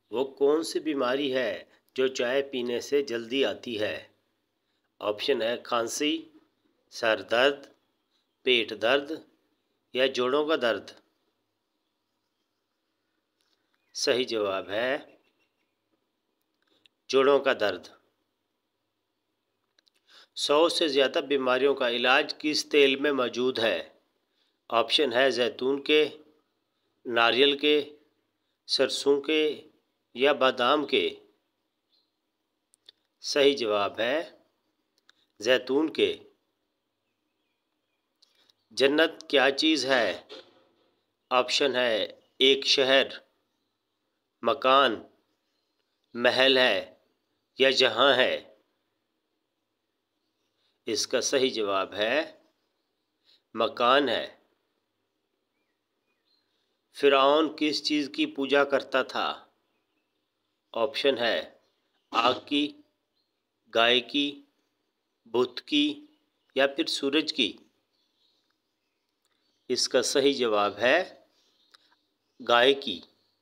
وہ کون سی بیماری ہے جو چائے پینے سے جلدی آتی ہے؟ آپشن ہے کھانسی، سر درد، پیٹ درد یا جوڑوں کا درد۔ صحیح جواب ہے جوڑوں کا درد۔ 100 سے زیادہ بیماریوں کا علاج کس تیل میں موجود ہے؟ آپشن ہے زیتون کے، ناریل کے، سرسوں کے یا بادام کے۔ صحیح جواب ہے زیتون کے۔ جنت کیا چیز ہے؟ آپشن ہے ایک شہر، مکان، محل ہے یا جہاں ہے۔ اس کا صحیح جواب ہے مکان ہے۔ فرعون کس چیز کی پوجا کرتا تھا؟ آپشن ہے آگ کی، گائے کی، بت کی یا پھر سورج کی۔ اس کا صحیح جواب ہے گائے کی۔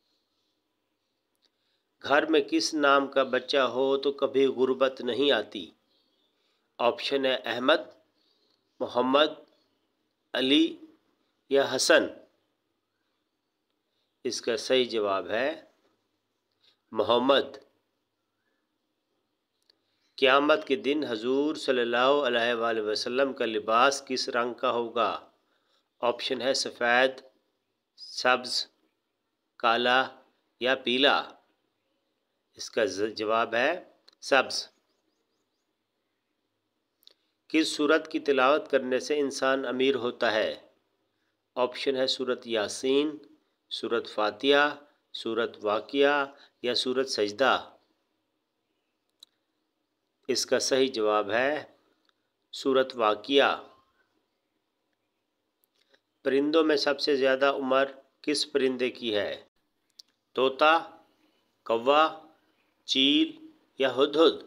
گھر میں کس نام کا بچہ ہو تو کبھی غربت نہیں آتی؟ آپشن ہے احمد، محمد، علی یا حسن۔ اس کا صحیح جواب ہے محمد۔ قیامت کے دن حضور صلی اللہ علیہ وآلہ وسلم کا لباس کس رنگ کا ہوگا؟ آپشن ہے سفید، سبز، کالا یا پیلا۔ اس کا جواب ہے سبز۔ کس سورت کی تلاوت کرنے سے انسان امیر ہوتا ہے؟ آپشن ہے سورت یاسین، سورت فاتحہ، سورت واقعہ یا سورت سجدہ۔ اس کا صحیح جواب ہے سورت واقعہ۔ پرندوں میں سب سے زیادہ عمر کس پرندے کی ہے؟ طوطا، کوا، چیل یا ہدہد۔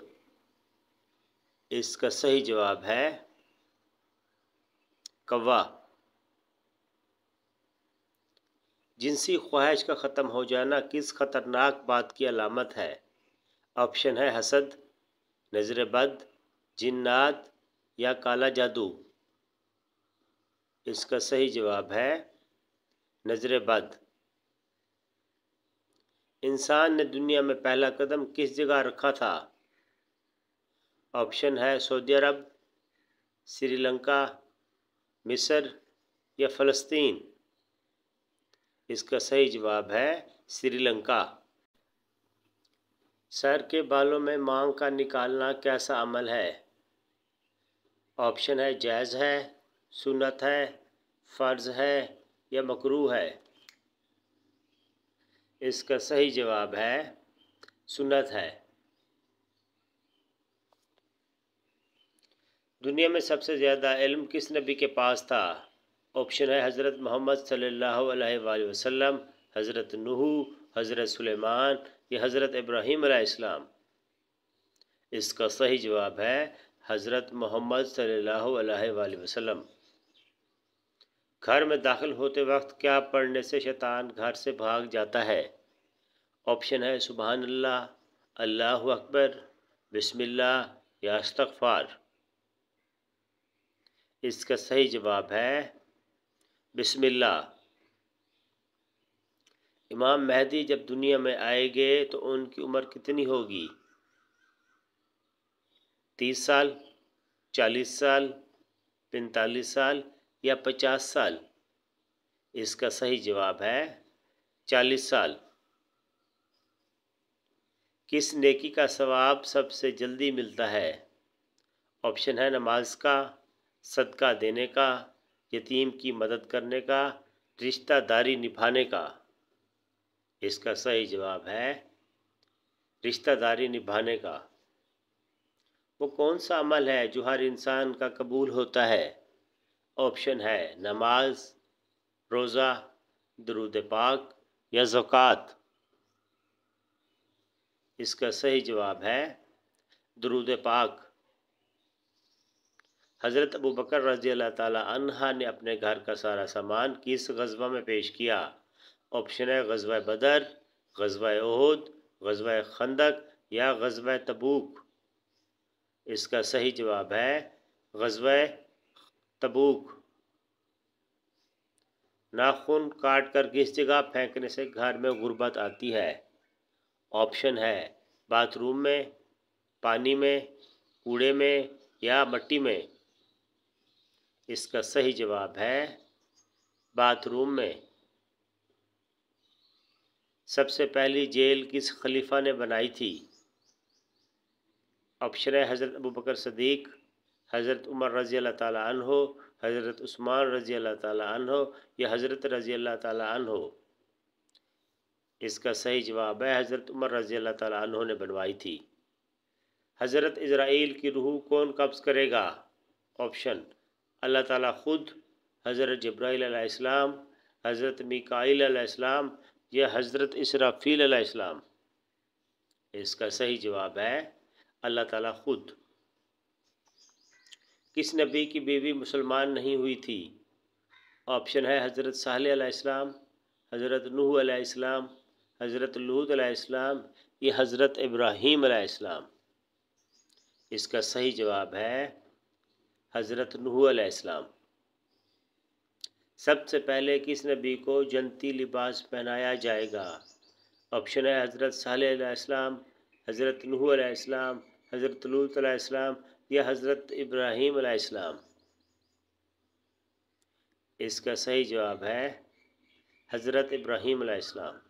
اس کا صحیح جواب ہے کوا۔ جنسی خواہش کا ختم ہو جانا کس خطرناک بات کی علامت ہے؟ آپشن ہے حسد، نظر بد، جنات یا کالا جادو۔ اس کا صحیح جواب ہے نظر بد۔ انسان نے دنیا میں پہلا قدم کس جگہ رکھا تھا؟ آپشن ہے سعودی عرب، سری لنکا، مصر یا فلسطین۔ اس کا صحیح جواب ہے سری لنکا۔ سر کے بالوں میں مانگ کا نکالنا کیسا عمل ہے؟ آپشن ہے جائز ہے، سنت ہے، فرض ہے یا مکروہ ہے۔ اس کا صحیح جواب ہے سنت ہے۔ دنیا میں سب سے زیادہ علم کس نبی کے پاس تھا؟ آپشن ہے حضرت محمد صلی اللہ علیہ وآلہ وسلم، حضرت نوح، حضرت سلیمان یا حضرت ابراہیم علیہ السلام۔ اس کا صحیح جواب ہے حضرت محمد صلی اللہ علیہ وآلہ وسلم۔ گھر میں داخل ہوتے وقت کیا پڑھنے سے شیطان گھر سے بھاگ جاتا ہے؟ آپشن ہے سبحان اللہ، اللہ اکبر، بسم اللہ یا استغفار۔ اس کا صحیح جواب ہے بسم اللہ۔ امام مہدی جب دنیا میں آئیں گے تو ان کی عمر کتنی ہوگی؟ 30 سال، 40 سال، 45 سال یا 50 سال۔ اس کا صحیح جواب ہے 40 سال۔ کس نیکی کا ثواب سب سے جلدی ملتا ہے؟ آپشن ہے نماز کا، صدقہ دینے کا، یتیم کی مدد کرنے کا، رشتہ داری نبھانے کا۔ اس کا صحیح جواب ہے رشتہ داری نبھانے کا۔ وہ کون سا عمل ہے جو ہر انسان کا قبول ہوتا ہے؟ آپشن ہے نماز، روزہ، درود پاک یا زکوٰۃ۔ اس کا صحیح جواب ہے درود پاک۔ حضرت ابوبکر رضی اللہ تعالی عنہ نے اپنے گھر کا سارا سامان کس غزوہ میں پیش کیا؟ آپشن ہے غزوہ بدر، غزوہ احد غزوہ خندق یا غزوہ تبوک؟ اس کا صحیح جواب ہے غزوہ تبوک۔ ناخن کاٹ کر کس جگہ پھینکنے سے گھر میں غربت آتی ہے؟ آپشن ہے باتھ روم میں، پانی میں، کوڑے میں یا مٹی میں۔ اس کا صحیح جواب ہے باتھ روم میں۔ سب سے پہلی جیل کس خلیفہ نے بنائی تھی؟ آپشن ہے حضرت ابوبکر صدیق، حضرت عمر رضی اللہ تعالیٰ عنہ، حضرت عثمان رضی اللہ تعالیٰ عنہ یا حضرت رضی اللہ تعالیٰ عنہ۔ اس کا صحیح جواب ہے حضرت عمر رضی اللہ تعالیٰ عنہ نے بنوائی تھی۔ حضرت اسرائیل کی روح کون قبض کرے گا؟ آپشن اللہ تعالیٰ خود، حضرت جبرائیل علیہ السلام، حضرت میکائیل علیہ السلام یا حضرت اسرافیل علیہ السلام۔ اس کا صحیح جواب ہے اللہ تعالیٰ خود۔ کس نبی کی بیوی مسلمان نہیں ہوئی تھی؟ آپشن ہے حضرت صالح علیہ السلام، حضرت نوح علیہ السلام، حضرت لوط علیہ السلام یا حضرت ابراہیم علیہ السلام۔ اس کا صحیح جواب ہے حضرت نوح علیہ السلام۔ سب سے پہلے کس نبی کو جنتی لباس پہنایا جائے گا؟ آپشن ہے حضرت صالح علیہ السلام، حضرت نوح علیہ السلام، حضرت لوط علیہ السلام یا حضرت ابراہیم علیہ السلام۔ اس کا صحیح جواب ہے حضرت ابراہیم علیہ السلام۔